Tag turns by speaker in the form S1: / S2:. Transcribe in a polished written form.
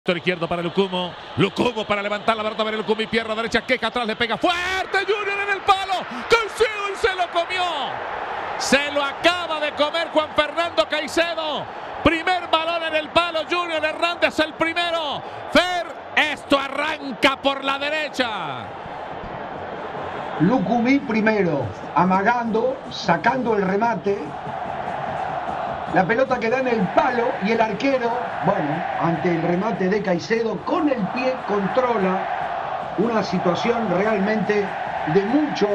S1: Izquierdo para Lucumo, Lucumo para levantar la pelota para Lucumo y pierna derecha, queja atrás, le pega fuerte Junior en el palo, Caicedo y se lo comió, se lo acaba de comer Juan Fernando Caicedo, primer balón en el palo, Junior Hernández el primero, Fer, esto arranca por la derecha.
S2: Lucumí primero, amagando, sacando el remate. La pelota que da en el palo y el arquero, bueno, ante el remate de Caicedo, con el pie controla una situación realmente de mucho